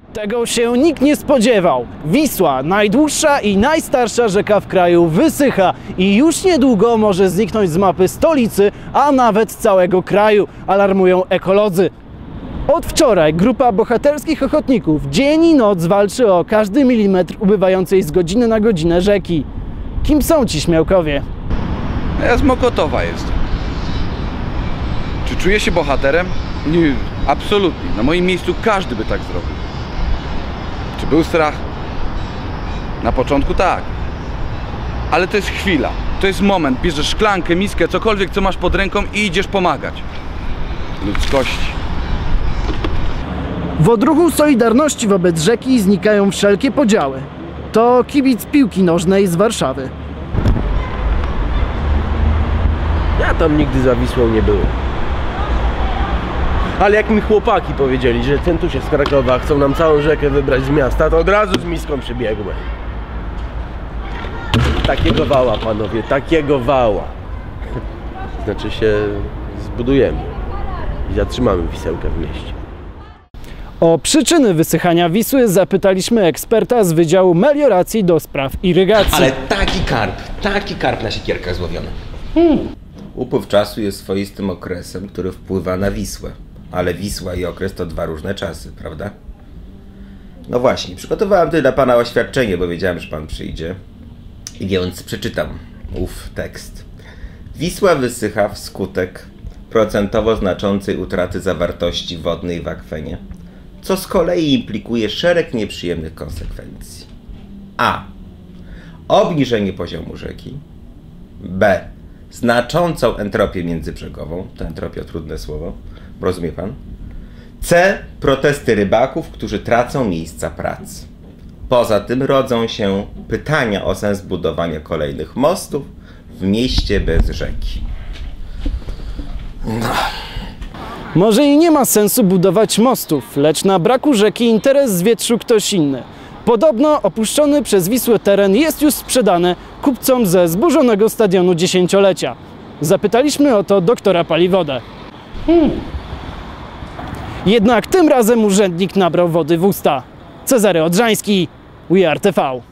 Tego się nikt nie spodziewał. Wisła, najdłuższa i najstarsza rzeka w kraju, wysycha i już niedługo może zniknąć z mapy stolicy, a nawet całego kraju, alarmują ekolodzy. Od wczoraj grupa bohaterskich ochotników dzień i noc walczy o każdy milimetr ubywającej z godziny na godzinę rzeki. Kim są ci śmiałkowie? Ja z Mokotowa jestem. Czy czuję się bohaterem? Nie, absolutnie. Na moim miejscu każdy by tak zrobił. Czy był strach? Na początku tak. Ale to jest chwila. To jest moment. Bierzesz szklankę, miskę, cokolwiek, co masz pod ręką i idziesz pomagać. Ludzkości. W odruchu solidarności wobec rzeki znikają wszelkie podziały. To kibic piłki nożnej z Warszawy. Ja tam nigdy za Wisłą nie byłem. Ale jak mi chłopaki powiedzieli, że centusie z Krakowa chcą nam całą rzekę wybrać z miasta, to od razu z miską przybiegłem. Takiego wała, panowie, takiego wała. Znaczy się zbudujemy i zatrzymamy Wisełkę w mieście. O przyczyny wysychania Wisły zapytaliśmy eksperta z Wydziału Melioracji do spraw irygacji. Ale taki karp na siekierkach złowiony. Upływ czasu jest swoistym okresem, który wpływa na Wisłę. Ale Wisła i okres to dwa różne czasy, prawda? No właśnie, przygotowałem tutaj dla pana oświadczenie, bo wiedziałem, że pan przyjdzie. I więc przeczytam ów tekst. Wisła wysycha wskutek procentowo znaczącej utraty zawartości wodnej w akwenie, co z kolei implikuje szereg nieprzyjemnych konsekwencji. A. Obniżenie poziomu rzeki. B. Znaczącą entropię międzybrzegową. To entropia, trudne słowo. Rozumie pan? C. Protesty rybaków, którzy tracą miejsca pracy. Poza tym rodzą się pytania o sens budowania kolejnych mostów w mieście bez rzeki. Może i nie ma sensu budować mostów, lecz na braku rzeki interes zwietrzył ktoś inny. Podobno opuszczony przez Wisłę teren jest już sprzedany kupcom ze zburzonego stadionu dziesięciolecia. Zapytaliśmy o to doktora Paliwodę. Jednak tym razem urzędnik nabrał wody w usta. Cezary Odrzański, We Are TV.